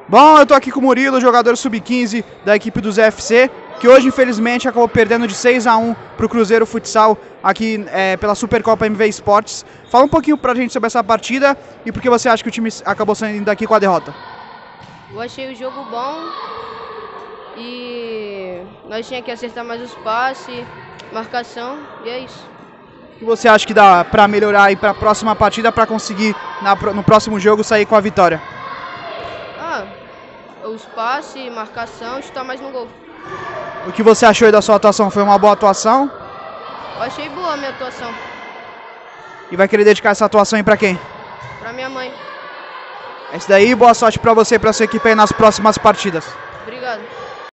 Bom, eu tô aqui com o Murilo, jogador sub-15 da equipe do ZFC, que hoje infelizmente acabou perdendo de 6-1 pro Cruzeiro Futsal aqui pela Supercopa MV Esportes. Fala um pouquinho pra gente sobre essa partida e por que você acha que o time acabou saindo daqui com a derrota. Eu achei o jogo bom e nós tínhamos que acertar mais os passes, marcação e é isso. O que você acha que dá pra melhorar aí pra próxima partida pra conseguir no próximo jogo sair com a vitória? Os passes, marcação, chutar mais no gol. O que você achou aí da sua atuação? Foi uma boa atuação? Eu achei boa a minha atuação. E vai querer dedicar essa atuação aí pra quem? Pra minha mãe. É isso daí, boa sorte pra você e pra sua equipe aí nas próximas partidas. Obrigado.